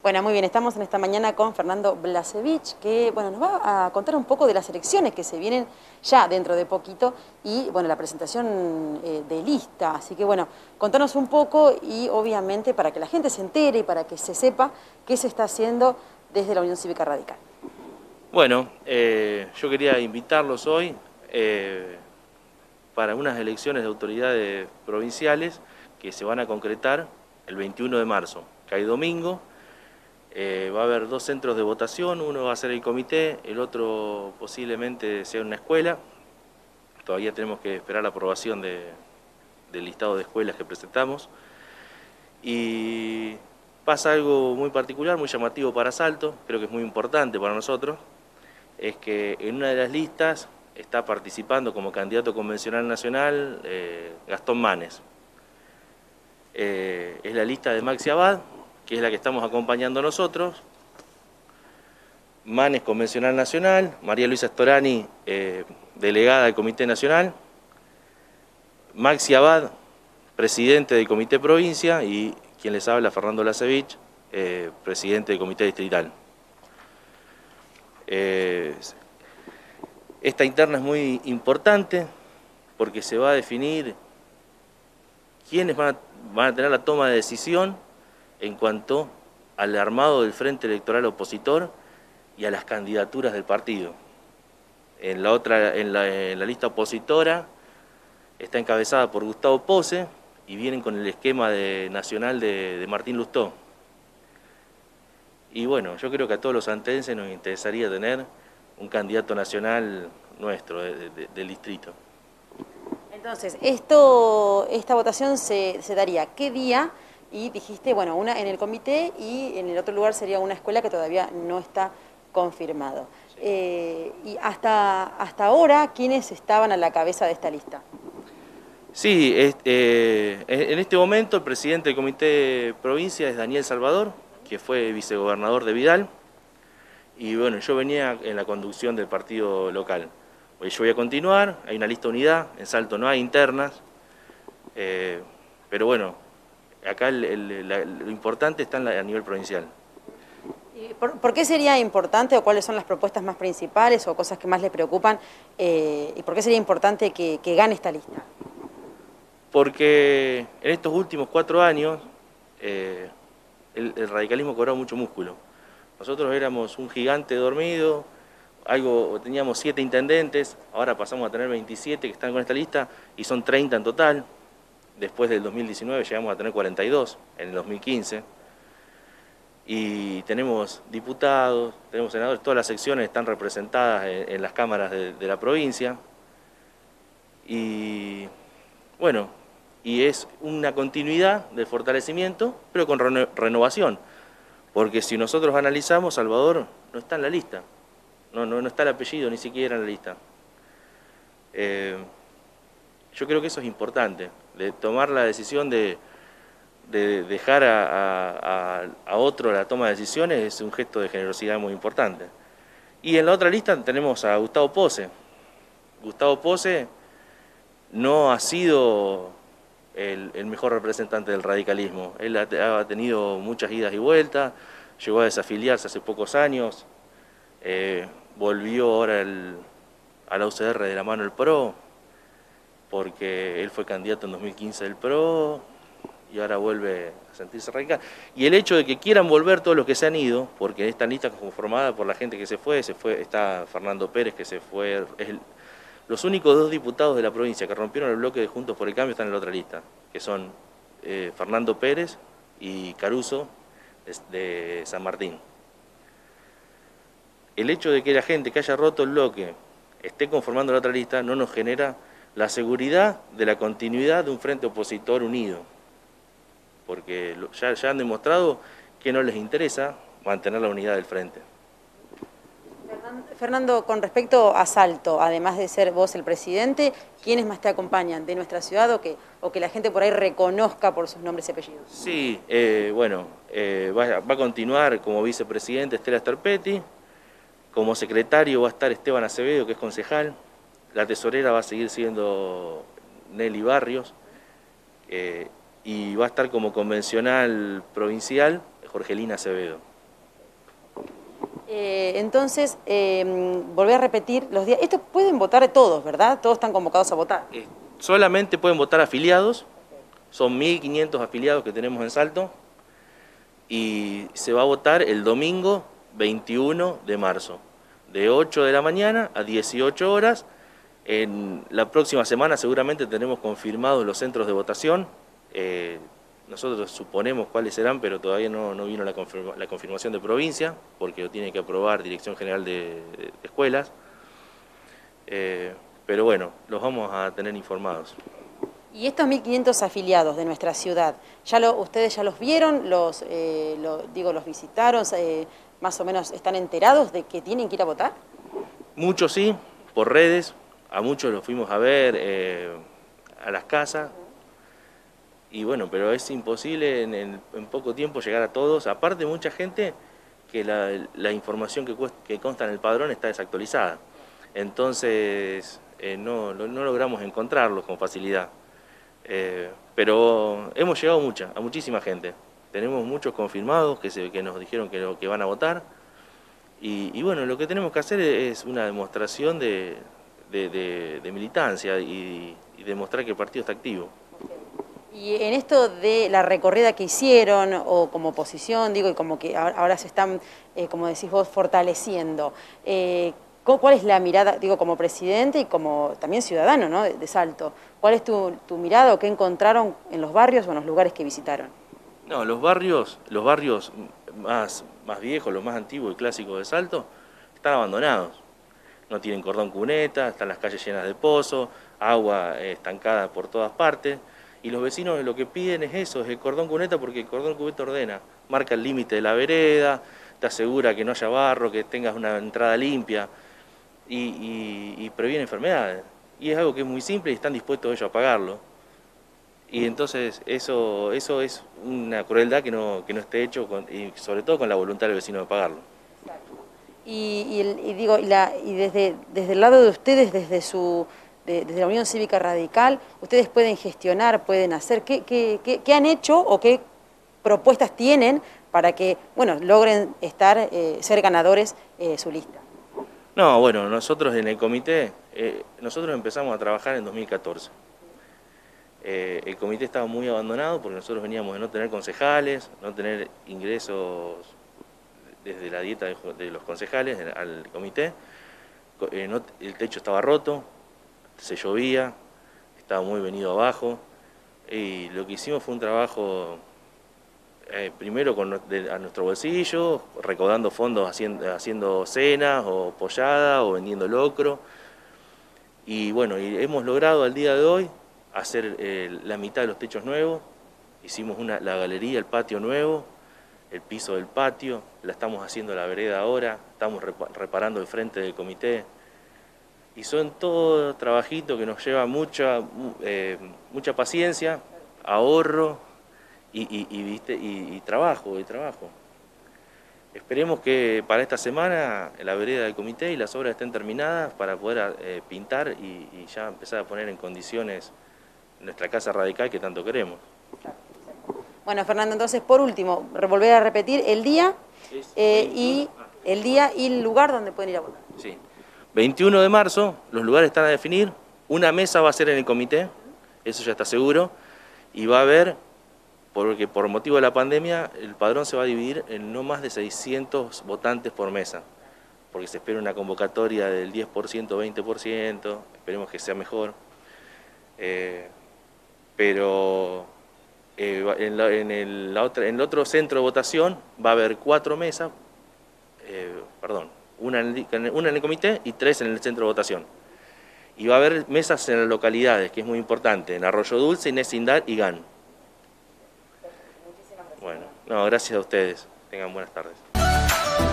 Bueno, muy bien, estamos en esta mañana con Fernando Blasevich, que bueno, nos va a contar un poco de las elecciones que se vienen ya dentro de poquito y bueno, la presentación de lista. Así que bueno, contanos un poco y obviamente para que la gente se entere y para que se sepa qué se está haciendo desde la Unión Cívica Radical. Bueno, yo quería invitarlos hoy para unas elecciones de autoridades provinciales que se van a concretar el 21 de marzo, que hay domingo. Va a haber dos centros de votación, uno va a ser el comité, el otro posiblemente sea una escuela. Todavía tenemos que esperar la aprobación del listado de escuelas que presentamos. Y pasa algo muy particular, muy llamativo para Salto, creo que es muy importante para nosotros, es que en una de las listas está participando como candidato convencional nacional Gastón Manes. Es la lista de Maxi Abad, que es la que estamos acompañando nosotros. Manes convencional nacional, María Luisa Storani, delegada del Comité Nacional, Maxi Abad, presidente del Comité Provincia, y quien les habla, Fernando Blasevich, presidente del Comité Distrital. Esta interna es muy importante porque se va a definir quiénes van a tener la toma de decisión en cuanto al armado del Frente Electoral Opositor y a las candidaturas del partido. En la lista opositora está encabezada por Gustavo Pose y vienen con el esquema nacional de Martín Lustó. Y bueno, yo creo que a todos los santenses nos interesaría tener un candidato nacional nuestro, del distrito. Entonces, esta votación se daría ¿qué día? Y dijiste, bueno, una en el comité y en el otro lugar sería una escuela que todavía no está confirmado. Y hasta ahora, ¿quiénes estaban a la cabeza de esta lista? Sí, en este momento el presidente del Comité Provincia es Daniel Salvador, que fue vicegobernador de Vidal, y bueno, yo venía en la conducción del partido local. Hoy yo voy a continuar, hay una lista de unidad, en Salto no hay internas, pero bueno, acá lo importante está a nivel provincial. ¿Por qué sería importante o cuáles son las propuestas más principales o cosas que más le preocupan y por qué sería importante que gane esta lista? Porque en estos últimos 4 años el radicalismo cobró mucho músculo. Nosotros éramos un gigante dormido, teníamos 7 intendentes, ahora pasamos a tener 27 que están con esta lista y son 30 en total. Después del 2019 llegamos a tener 42 en el 2015. Y tenemos diputados, tenemos senadores, todas las secciones están representadas en las cámaras de la provincia. Y bueno, y es una continuidad de fortalecimiento, pero con renovación. Porque si nosotros analizamos, Salvador no está en la lista, no está el apellido ni siquiera en la lista. Yo creo que eso es importante, de tomar la decisión de dejar a otro la toma de decisiones es un gesto de generosidad muy importante. Y en la otra lista tenemos a Gustavo Pose. Gustavo Pose no ha sido el mejor representante del radicalismo. Él ha tenido muchas idas y vueltas, llegó a desafiliarse hace pocos años, volvió ahora a la UCR de la mano del PRO, porque él fue candidato en 2015 del PRO y ahora vuelve a sentirse radical. Y el hecho de que quieran volver todos los que se han ido, porque esta lista conformada por la gente que se fue, está Fernando Pérez que se fue, los únicos 2 diputados de la provincia que rompieron el bloque de Juntos por el Cambio están en la otra lista, que son Fernando Pérez y Caruso de San Martín. El hecho de que la gente que haya roto el bloque esté conformando la otra lista no nos genera la seguridad de la continuidad de un frente opositor unido, porque ya han demostrado que no les interesa mantener la unidad del frente. Fernando, con respecto a Salto, además de ser vos el presidente, ¿quiénes más te acompañan de nuestra ciudad o que la gente por ahí reconozca por sus nombres y apellidos? Sí, bueno, va a continuar como vicepresidente Estela Sterpetti, como secretario va a estar Esteban Acevedo, que es concejal, la tesorera va a seguir siendo Nelly Barrios, y va a estar como convencional provincial Jorgelina Acevedo. Entonces, volví a repetir los días. Estos pueden votar todos, ¿verdad? Todos están convocados a votar. Solamente pueden votar afiliados, son 1.500 afiliados que tenemos en Salto, y se va a votar el domingo 21 de marzo, de 8 de la mañana a 18 horas. En la próxima semana seguramente tenemos confirmados los centros de votación. Nosotros suponemos cuáles serán, pero todavía no vino la confirmación de provincia, porque lo tiene que aprobar Dirección General de Escuelas. Pero bueno, los vamos a tener informados. Y estos 1.500 afiliados de nuestra ciudad, ¿ustedes ya los vieron? ¿Los visitaron? ¿Más o menos están enterados de que tienen que ir a votar? Muchos sí, por redes, a muchos los fuimos a ver a las casas. Y bueno, pero es imposible en poco tiempo llegar a todos. Aparte, mucha gente que la información que consta en el padrón está desactualizada. Entonces, no logramos encontrarlos con facilidad. Pero hemos llegado a muchísima gente. Tenemos muchos confirmados que nos dijeron que van a votar. Y bueno, lo que tenemos que hacer es una demostración de militancia y demostrar que el partido está activo. Y en esto de la recorrida que hicieron, o como oposición, y como que ahora se están, como decís vos, fortaleciendo, ¿cuál es la mirada, como presidente y como también ciudadano, ¿no?, de Salto? ¿Cuál es tu mirada o qué encontraron en los barrios o en los lugares que visitaron? No, los barrios más viejos, los más antiguos y clásicos de Salto, están abandonados. No tienen cordón cuneta, están las calles llenas de pozos, agua estancada por todas partes. Y los vecinos lo que piden es eso, es el cordón cuneta, porque el cordón cuneta ordena, marca el límite de la vereda, te asegura que no haya barro, que tengas una entrada limpia y previene enfermedades. Y es algo que es muy simple y están dispuestos ellos a pagarlo. Y entonces eso es una crueldad que no esté hecho, y sobre todo con la voluntad del vecino de pagarlo. Y desde el lado de ustedes, desde la Unión Cívica Radical, ustedes pueden gestionar, pueden hacer, ¿qué han hecho o qué propuestas tienen para que, bueno, logren ser ganadores su lista? No, bueno, nosotros en el comité, nosotros empezamos a trabajar en 2014. El comité estaba muy abandonado porque nosotros veníamos de no tener concejales, no tener ingresos desde la dieta de los concejales al comité. El techo estaba roto, se llovía, estaba muy venido abajo, y lo que hicimos fue un trabajo primero a nuestro bolsillo, recaudando fondos haciendo cenas o pollada o vendiendo locro, y bueno, hemos logrado al día de hoy hacer la mitad de los techos nuevos. Hicimos la galería, el patio nuevo, el piso del patio, la estamos haciendo la vereda ahora, estamos reparando el frente del comité. Y son todo trabajitos que nos lleva mucha paciencia, ahorro y trabajo. Esperemos que para esta semana la vereda del comité y las obras estén terminadas para poder pintar y ya empezar a poner en condiciones nuestra casa radical que tanto queremos. Bueno, Fernando, entonces por último, volver a repetir el día y el lugar donde pueden ir a votar. Sí. 21 de marzo, los lugares están a definir, una mesa va a ser en el comité, eso ya está seguro, y va a haber, porque por motivo de la pandemia, el padrón se va a dividir en no más de 600 votantes por mesa, porque se espera una convocatoria del 10%, 20%, esperemos que sea mejor, pero en el otro centro de votación va a haber 4 mesas, una en el comité y 3 en el centro de votación. Y va a haber mesas en las localidades, que es muy importante, en Arroyo Dulce, Inés-Indar y GAN. Bueno, gracias a ustedes. Tengan buenas tardes.